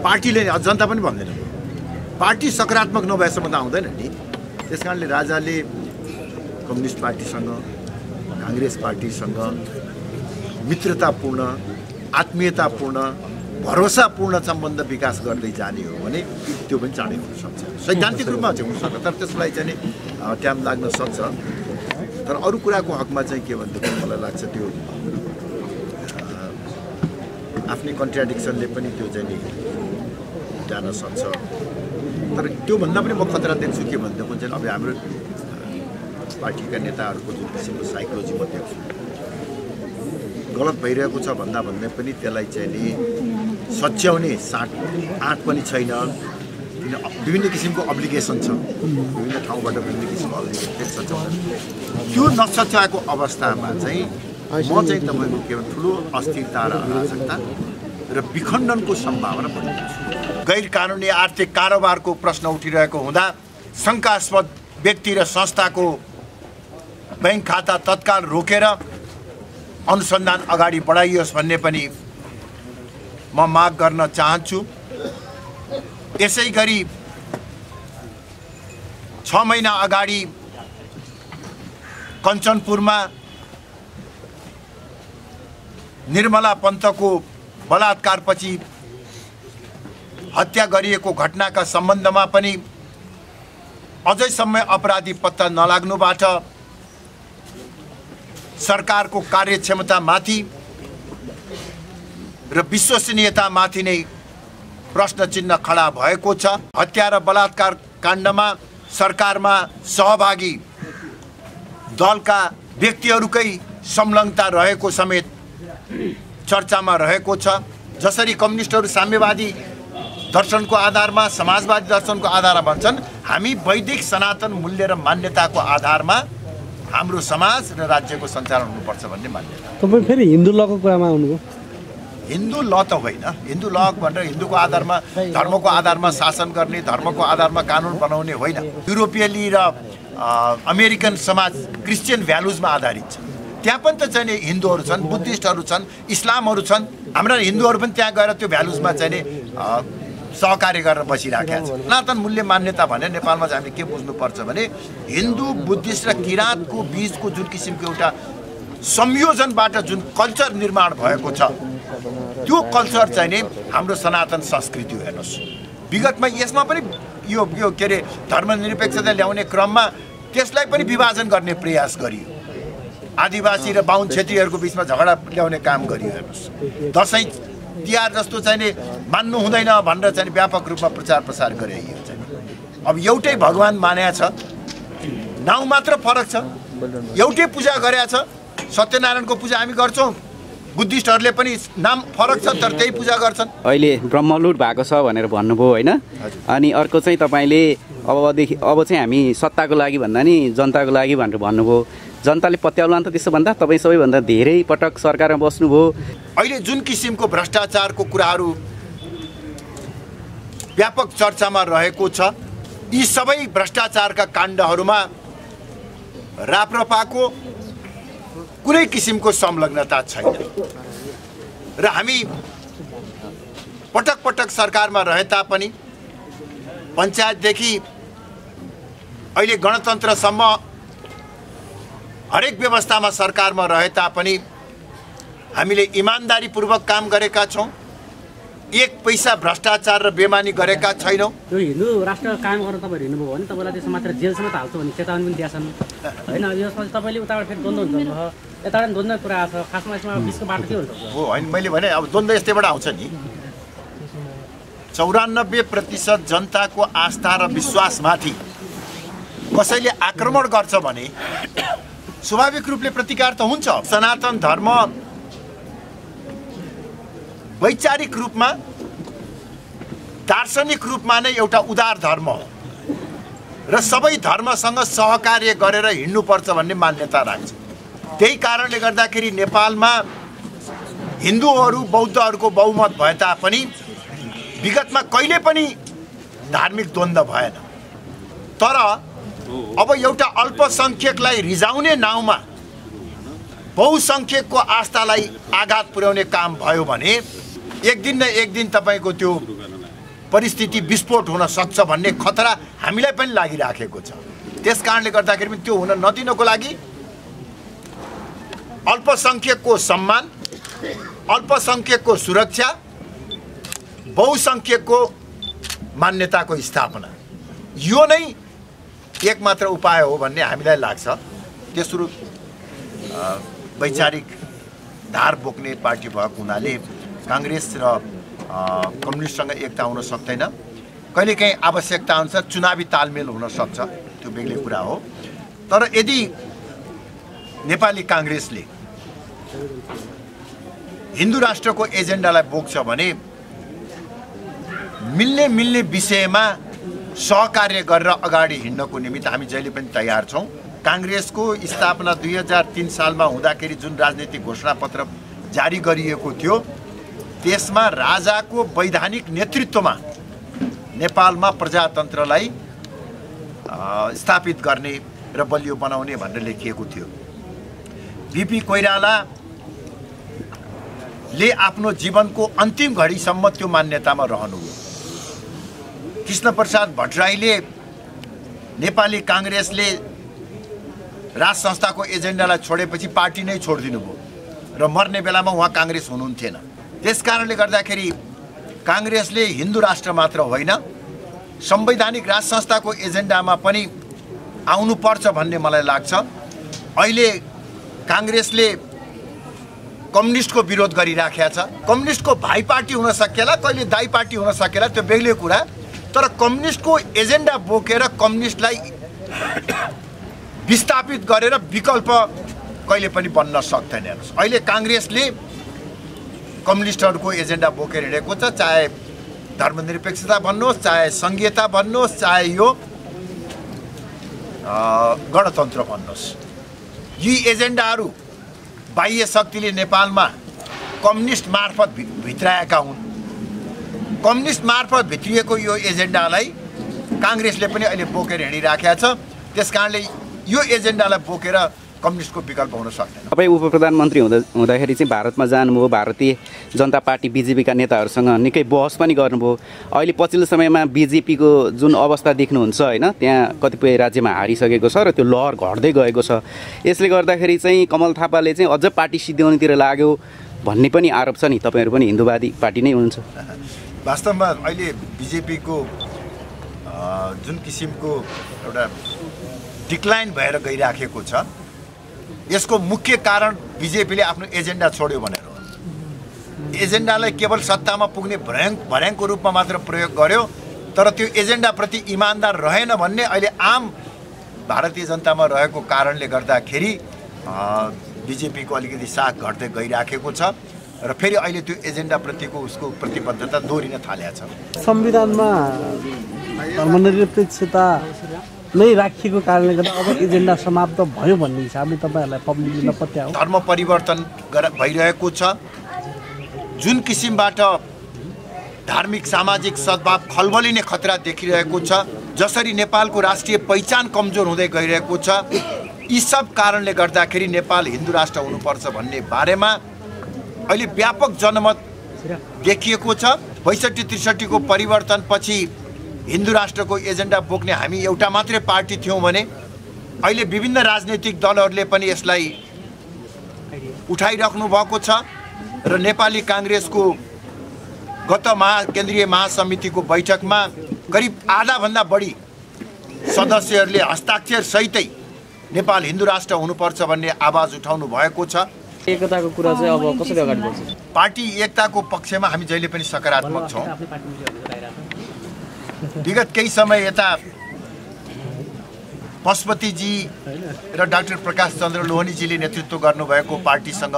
पार्टीले जनता पनि भन्दैन पार्टी सकारात्मक नभएसम्म त आउँदैन नि त्यसकारणले राजाले कम्युनिस्ट पार्टीसँग कांग्रेस पार्टीसँग मित्रतापूर्ण आत्मीयतापूर्ण भरोसापूर्ण सम्बन्ध विकास गर्दै जाने हो भने त्यो पनि चाँडै हुन सक्छ सैद्धान्तिक रूपमा चाहिँ हुन सक्छ तर त्यसलाई चाहिँ टाइम लाग्न सक्छ तर अरू कुराको हकमा चाहिँ के भन्दा मलाई लाग्छ त्यो आफ्नै कन्ट्राडिक्सनले पनि त्यो चाहिँ जान सक्छ तर त्यो भन्दा पनि म खतरा देख्छु के भन्दा चाहिँ अब हाम्रो पार्टीका नेताहरूको जुन किसिमको साइकोलोजी म देख्छु गलत भइरहेको छ भन्दा भन्दै पनि त्यसलाई चाहिँ नि सच्याउने आँट पनि छैन किन विभिन्न किसिमको अब्लिगेसन छ विभिन्न ठाउँबाट विभिन्न किसिमको अब्लिगेसन सच्याउँछ त्यो नसच्याएको अवस्थामा चाहिँ म चाहिँ तपाईँको के भन्छ ठुलो अस्थिरता र अराजकता र विखण्डनको सम्भावना बढी गैर कानुनी आर्थिक कारोबारको प्रश्न उठिरहेको हुँदा शङ्कास्पद व्यक्ति र संस्थाको बैंक खाता तत्काल रोकेर अनुसन्धान अगाडि बढाइयोस् भन्ने पनि म माग गर्न चाहन्छु यसैगरी 6 महिना अगाडि कञ्चनपुरमा निर्मला पन्तको बलात्कारपछि हत्या गरिएको घटनाका सम्बन्धमा पनि अझैसम्म अपराधी पत्ता नलाग्नुबाट सरकारको कार्यक्षमतामाथि र विश्वसनीयतामाथि नै प्रश्न चिन्ह खडा भएको छ हत्या र बलात्कार काण्डमा सरकारमा सहभागी दलका व्यक्तिहरूकै संलग्नता रहेको समेत चर्चामा रहेको छ जसरी कम्युनिस्टहरू साम्यवादी दर्शनको आधारमा समाजवादी दर्शनको आधारमा भन्छन् हामी वैदिक सनातन मूल्य र मान्यताको आधारमा हाम्रो समाज र राज्यको सञ्चालन हुनुपर्छ भन्ने मान्यता तपाईं फेरि हिन्दू लको कुरामा आउनुभयो हिन्दू ल त होइन हिन्दू ल भनेर हिन्दूको आधारमा धर्मको आधारमा शासन गर्ने धर्मको आधारमा कानुन बनाउने होइन युरोपियली र अमेरिकन समाज क्रिस्चियन भ्यालुजमा आधारित छ त्यहाँ पनि त चाहिँ हिन्दूहरू छन् बुद्धिस्टहरू छन् इस्लामहरू छन् हाम्रा हिन्दूहरू पनि त्यहाँ गएर त्यो भ्यालुजमा चाहिँ सहकार्य गरेर बसिराखेका छन् सनातन मूल्य मान्यता भने नेपालमा चाहिँ हामीले के बुझ्नुपर्छ भने हिन्दू बुद्धिस्ट र किराँतको बीचको जुन किसिमको एउटा संयोजनबाट जुन कल्चर निर्माण भएको छ त्यो कल्चर चाहिँ नि हाम्रो सनातन संस्कृति हो हेर्नुहोस् विगतमा यसमा पनि यो के अरे धर्मनिरपेक्षता ल्याउने क्रममा त्यसलाई पनि विभाजन गर्ने प्रयास गरियो आदिवासी र बाहुन क्षेत्रीहरूको बिचमा झगडा ल्याउने काम गरियो हेर्नुहोस् दसैँ तिहार जस्तो चाहिँ नि मान्नु हुँदैन भनेर चाहिँ व्यापक रूपमा प्रचार प्रसार गरियो चाहिँ अब एउटै भगवान मानेको छ नाउँ मात्र फरक छ एउटै पूजा गरेको छ सत्यनारायणको पूजा हामी गर्छौँ बुद्धिस्टहरूले पनि नाम फरक छ तर त्यही पूजा गर्छन् अहिले ब्रह्मलुट भएको छ भनेर भन्नुभयो होइन अनि अर्को चाहिँ तपाईँले अब चाहिँ हामी सत्ताको लागि भन्दा नि जनताको लागि भनेर भन्नुभयो जनताले पत्याउला त त्यसो भन्दा तपाईँ सबैभन्दा धेरै पटक सरकारमा बस्नुभयो अहिले जुन किसिमको भ्रष्टाचारको कुराहरू व्यापक चर्चामा रहेको छ यी सबै भ्रष्टाचारका काण्डहरूमा राप्रपाको कुनै किसिमको संलग्नता छैन र हामी पटक पटक सरकारमा रहे तापनि पञ्चायतदेखि अहिले गणतन्त्रसम्म हरेक व्यवस्थामा सरकारमा रहे तापनि हामीले इमानदारीपूर्वक काम गरेका छौँ एक पैसा भ्रष्टाचार र बेमानी गरेका छैनौँ यो हिन्दू राष्ट्र कायम गर्न तपाईहरु हिँड्नुभयो भने तपाईलाई त्यसमा मात्र जेलसम्म त हाल्छ भन्ने चेतावनी पनि दिएछन् हैन यसपछि तपाईले उताबाट फेरि द्वन्द्व हुन्छ यताबाट द्वन्द्व कुरा छ खासमा यसमा बिचको बाटो के हुन्छ हो हैन मैले भने अब द्वन्द्व यस्तैबाट आउँछ नि 94% जनताको आस्था र विश्वासमाथि कसैले आक्रमण गर्छ भने स्वाभाविक रूपले प्रतिकार त हुन्छ सनातन धर्म वैचारिक रूपमा दार्शनिक रूपमा नै एउटा उदार धर्म हो र सबै धर्मसँग सहकार्य गरेर हिँड्नुपर्छ भन्ने मान्यता राख्छ त्यही कारणले गर्दाखेरि नेपालमा हिन्दूहरू बौद्धहरूको बहुमत भए तापनि विगतमा कहिले पनि धार्मिक द्वन्द्व भएन तर अब एउटा अल्पसंख्यकलाई रिजाउने नाउँमा बहुसंख्यकको आस्थालाई आघात पुर्याउने काम भयो भने एक दिन न एक दिन तपाईको त्यो परिस्थिति विस्फोट हुन सक्छ भन्ने खतरा हामीलाई पनि लागिराखेको छ। त्यस कारणले गर्दाखेरि पनि त्यो हुन नदिनको लागि अल्पसंख्यकको सम्मान, अल्पसंख्यकको सुरक्षा, बहुसंख्यकको मान्यताको स्थापना, यो नै एकमात्र उपाय हो भन्ने हामीलाई लाग्छ। तेस्रो वैचारिक धार बोक्ने पार्टी भएको हुनाले काङ्ग्रेस र कम्युनिस्टसँग एकता हुन सक्दैन। कहिलेकाहीँ आवश्यकता अनुसार चुनावी तालमेल हुन सक्छ, त्यो बेग्लै कुरा हो। तर यदि नेपाली काङ्ग्रेसले हिन्दू राष्ट्रको एजेन्डालाई बोक्छ भने मिल्ने विषयमा सहकार्य गरेर अगाडि हिँड्नको निमित्त हामी जहिले पनि तयार छौँ। काङ्ग्रेसको स्थापना 2003 सालमा हुँदाखेरि जुन राजनीतिक घोषणापत्र जारी गरिएको थियो त्यसमा राजाको वैधानिक नेतृत्वमा नेपालमा प्रजातन्त्रलाई स्थापित गर्ने र बलियो बनाउने भनेर लेखिएको थियो। बीपी कोइरालाले आफ्नो जीवनको अन्तिम घडीसम्म त्यो मान्यतामा रहनुभयो। कृष्णप्रसाद भट्टराईले नेपाली काङ्ग्रेसले राज संस्थाको एजेन्डालाई छोडेपछि पार्टी नै छोडिदिनु भयो र मर्ने बेलामा उहाँ काङ्ग्रेस हुनुहुन्थेन। त्यस कारणले गर्दाखेरि काङ्ग्रेसले हिन्दू राष्ट्र मात्र होइन संवैधानिक राज संस्थाको एजेन्डामा पनि आउनुपर्छ भन्ने मलाई लाग्छ। अहिले काङ्ग्रेसले कम्युनिस्टको विरोध गरिराखेको छ। कम्युनिस्टको भाइ पार्टी हुन सकेला, कहिले दाइ पार्टी हुन सकेला, त्यो बेग्लै कुरा। तर कम्युनिस्टको एजेन्डा बोकेर कम्युनिस्टलाई विस्थापित गरेर विकल्प कहिले पनि बन्न सक्दैन। अहिले काङ्ग्रेसले कम्युनिस्टहरूको एजेन्डा बोकेर हिँडेको छ, चाहे धर्मनिरपेक्षता भन्नुहोस्, चाहे सङ्घीयता भन्नुहोस्, चाहे यो गणतन्त्र भन्नुहोस्। यी एजेन्डाहरू बाह्य शक्तिले नेपालमा कम्युनिस्ट मार्फत भित्राएका हुन्। कम्युनिस्ट मार्फत भित्रिएको यो एजेन्डालाई काङ्ग्रेसले पनि अहिले बोकेर हिँडिराखेको छ। त्यस कारणले यो एजेन्डालाई बोकेर कम्युनिस्टको विकल्प हुन सक्दैन। तपाईँ उप प्रधानमन्त्री हुँदाखेरि चाहिँ भारतमा जानुभयो, भारतीय जनता पार्टी बिजेपीका नेताहरूसँग निकै बहस पनि गर्नुभयो। अहिले पछिल्लो समयमा बिजेपीको जुन अवस्था देख्नुहुन्छ होइन, त्यहाँ कतिपय राज्यमा हारिसकेको छ र त्यो लहर घट्दै गएको छ। यसले गर्दाखेरि चाहिँ कमल थापाले चाहिँ अझ पार्टी सिद्ध्याउनेतिर लाग्यो भन्ने पनि आरोप छ नि। तपाईँहरू पनि हिन्दूवादी पार्टी नै हुनुहुन्छ। वास्तवमा अहिले बिजेपीको जुन किसिमको एउटा डिक्लाइन भएर गइराखेको छ, यसको मुख्य कारण बिजेपीले आफ्नो एजेन्डा छोड्यो भनेर हो। एजेन्डालाई केवल सत्तामा पुग्ने भर्याङको रूपमा मात्र प्रयोग गर्यो, तर त्यो एजेन्डाप्रति इमान्दार रहेन भन्ने अहिले आम भारतीय जनतामा रहेको कारणले गर्दाखेरि बिजेपीको अलिकति साथ घट्दै गइराखेको छ र फेरि अहिले त्यो एजेन्डाप्रतिको उसको प्रतिबद्धता दोहोरिन थालेको छ। संविधानमा धर्मनिरपेक्षता नै राखिएको कारणले गर्दा अब एजेन्डा समाप्त भयो भन्ने हिसाबले तपाईँहरूलाई पब्लिकले नपत्यायो। धर्म परिवर्तन भइरहेको छ। जुन किसिमबाट धार्मिक सामाजिक सद्भाव खलबलिने खतरा देखिरहेको छ, जसरी नेपालको राष्ट्रिय पहिचान कमजोर हुँदै गइरहेको छ, यी सब कारणले गर्दाखेरि नेपाल हिन्दू राष्ट्र हुनुपर्छ भन्ने बारेमा अहिले व्यापक जनमत देखिएको छ। 62-63 को परिवर्तनपछि हिन्दू राष्ट्रको एजेन्डा बोक्ने हामी एउटा मात्रै पार्टी थियौँ भने अहिले विभिन्न राजनीतिक दलहरूले पनि यसलाई उठाइराख्नु भएको छ र नेपाली काङ्ग्रेसको गत केन्द्रीय महासमितिको बैठकमा करिब आधाभन्दा बढी सदस्यहरूले हस्ताक्षर सहितै नेपाल हिन्दू राष्ट्र हुनुपर्छ भन्ने आवाज उठाउनु भएको छ। एकताको कुरा चाहिँ अब कसरी अगाडि बढ्छ? पार्टी एकताको पक्षमा हामी जहिले पनि सकारात्मक छौँ। विगत केही समय यता पशुपतिजी र डाक्टर प्रकाश चन्द्र लोहनीजीले नेतृत्व गर्नुभएको पार्टीसँग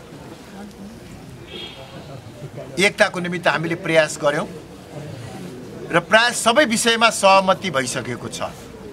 एकताको निमित्त हामीले प्रयास गर्यौँ र प्राय सबै विषयमा सहमति भइसकेको छ।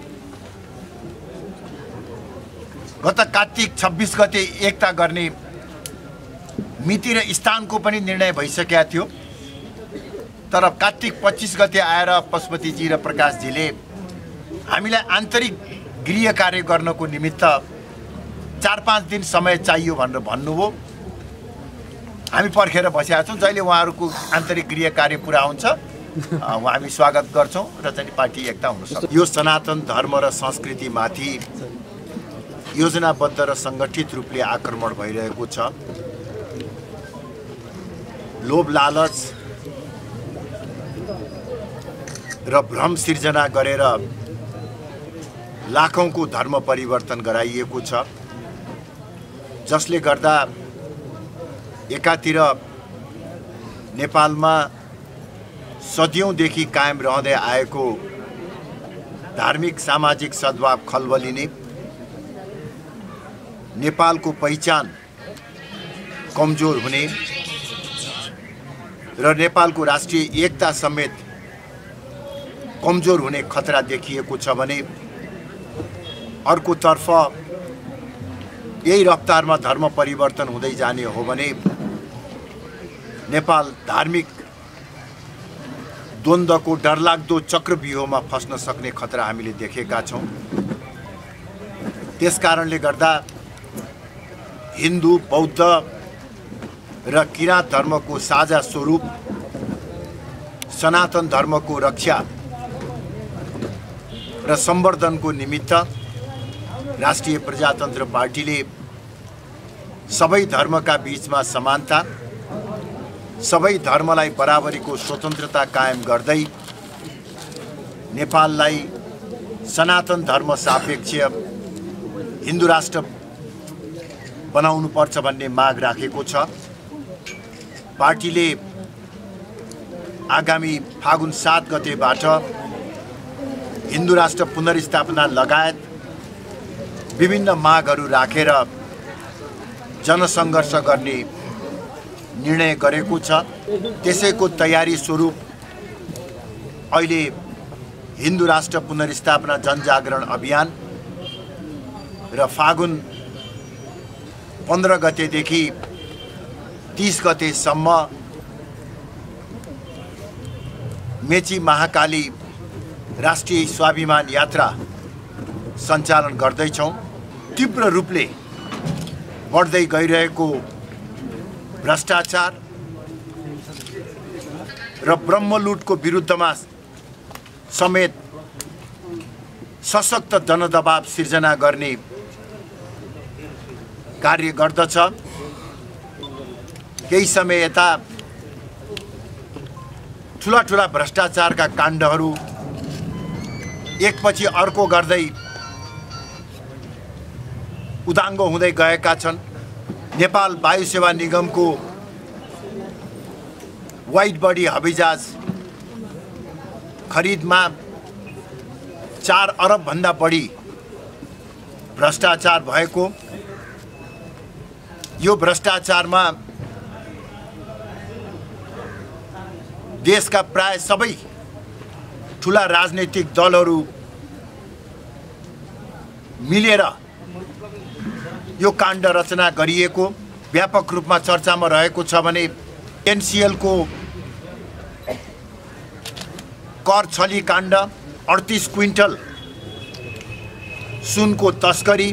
गत कार्तिक 26 गते एकता गर्ने मिति र स्थानको पनि निर्णय भइसकेको थियो, तर कार्तिक 25 गते आएर पशुपतिजी र प्रकाशजीले हामीलाई आन्तरिक गृह कार्य गर्नको निमित्त 4-5 दिन समय चाहियो भनेर भन्नुभयो। हामी पर्खेर बसेका छौँ। जहिले उहाँहरूको आन्तरिक गृह कार्य पुरा हुन्छ हामी स्वागत गर्छौँ र चाहिँ पार्टी एकता हुन सक्छ। यो सनातन धर्म र संस्कृतिमाथि योजनाबद्ध र सङ्गठित रूपले आक्रमण भइरहेको छ। लोभ लालच र भ्रम सिर्जना गरेर लाखौंको धर्म परिवर्तन गराइएको छ, जसले गर्दा एकातिर नेपालमा सदियौंदेखि कायम रहँदै आएको धार्मिक सामाजिक सद्भाव खलबलिने, नेपालको पहिचान कमजोर हुने र नेपालको राष्ट्रिय एकता समेत कमजोर हुने खतरा देखिएको छ भने अर्कोतर्फ यही रफ्तारमा धर्म परिवर्तन हुँदै जाने हो भने नेपाल धार्मिक द्वन्द्वको डरलाग्दो चक्रव्यूहमा फस्न सक्ने खतरा हामीले देखेका छौं। त्यसकारणले गर्दा हिन्दू, बौद्ध र किराँत धर्मको साझा स्वरूप सनातन धर्मको रक्षा र सम्वर्धनको निमित्त राष्ट्रिय प्रजातन्त्र पार्टीले सबै धर्मका बीचमा समानता, सबै धर्मलाई बराबरीको स्वतन्त्रता कायम गर्दै नेपाललाई सनातन धर्म सापेक्ष हिन्दू राष्ट्र बनाउनुपर्छ भन्ने माग राखेको छ। पार्टीले आगामी फागुन 7 गतेबाट हिन्दू राष्ट्र पुनर्स्थापना लगायत विभिन्न मागहरू राखेर जनसङ्घर्ष गर्ने निर्णय गरेको छ। त्यसैको तयारी स्वरूप अहिले हिन्दू राष्ट्र पुनर्स्थापना जनजागरण अभियान र फागुन 15 गतेदेखि 30 गतेसम्म मेची महाकाली राष्ट्रिय स्वाभिमान यात्रा सञ्चालन गर्दैछौँ। तीव्र रूपले बढ्दै गइरहेको भ्रष्टाचार र ब्रह्मलुटको विरुद्धमा समेत सशक्त जनदबाव सिर्जना गर्ने कार्य गर्दछ। केही समय यता ठुला ठुला भ्रष्टाचारका काण्डहरू एकपछि अर्को गर्दै उदाङ्गो हुँदै गएका छन्। नेपाल वायु सेवा निगमको वाइड बडी हवाईजहाज खरिदमा 4 अरब भन्दा बढी भ्रष्टाचार भएको, यो भ्रष्टाचारमा देशका प्राय सबै ठुला राजनीतिक दलहरू मिलेर यो काण्ड रचना गरिएको व्यापक रूपमा चर्चामा रहेको छ भने एनसीएल को कर छली काण्ड, 38 क्विन्टल सुनको तस्करी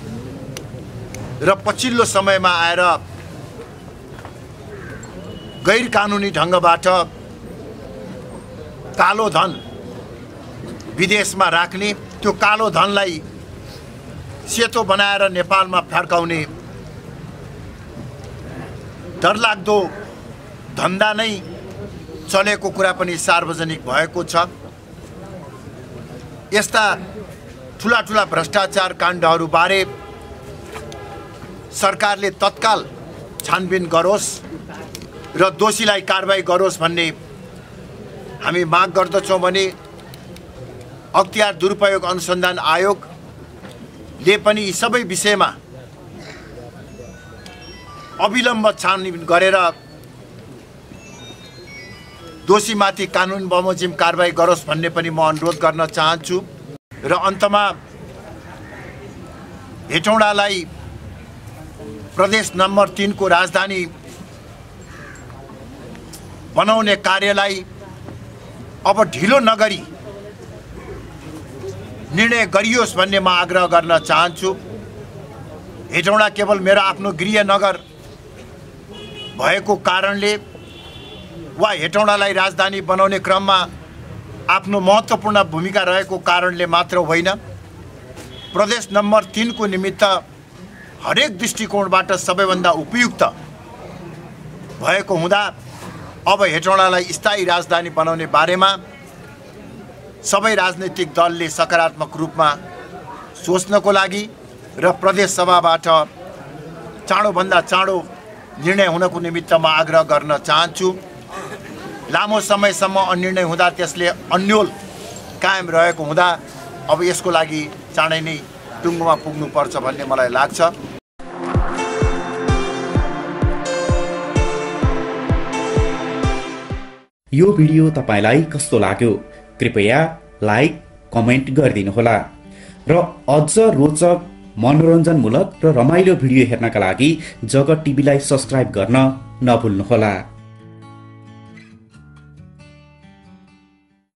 र पछिल्लो समयमा आएर गैर कानुनी ढंगबाट कालो धन विदेशमा राख्ने, त्यो कालो धनलाई सेतो बनाएर नेपालमा फर्काउने डरलाग्दो धन्दा नै चलेको कुरा पनि सार्वजनिक भएको छ। यस्ता ठुला ठुला भ्रष्टाचार काण्डहरूबारे सरकारले तत्काल छानबिन गरोस् र दोषीलाई कारबाही गरोस् भन्ने हामी माग गर्दछौँ भने अख्तियार दुरुपयोग अनुसन्धान आयोगले पनि यी सबै विषयमा अविलम्ब छानबिन गरेर दोषीमाथि कानुन बमोजिम कारबाही गरोस् भन्ने पनि म अनुरोध गर्न चाहन्छु। र अन्तमा हेटौडालाई प्रदेश नम्बर 3 को राजधानी बनाउने कार्यलाई अब ढिलो नगरी निर्णय गरियोस् भन्ने म आग्रह गर्न चाहन्छु। हेटौडा केवल मेरो आफ्नो गृह नगर भएको कारणले वा हेटौँडालाई राजधानी बनाउने क्रममा आफ्नो महत्त्वपूर्ण भूमिका रहेको कारणले मात्र होइन, प्रदेश नम्बर 3 को निमित्त हरेक दृष्टिकोणबाट सबैभन्दा उपयुक्त भएको हुँदा अब हेटौँडालाई स्थायी राजधानी बनाउने बारेमा सबै राजनैतिक दलले सकारात्मक रूपमा सोच्नको लागि र प्रदेश सभाबाट चाँडोभन्दा चाँडो निर्णय हुनको निमित्त म आग्रह गर्न चाहन्छु। लामो समयसम्म अनिर्णय हुँदा त्यसले अन्यल कायम रहेको हुँदा अब यसको लागि चाँडै नै टुङ्गोमा पुग्नुपर्छ भन्ने मलाई लाग्छ। यो भिडियो तपाईलाई कस्तो लाग्यो? कृपया लाइक कमेन्ट गरिदिनुहोला र अझ रोचक मनोरञ्जनमूलक र रमाइलो भिडियो हेर्नका लागि जगत टिभीलाई सब्स्क्राइब गर्न नभुल्नुहोला।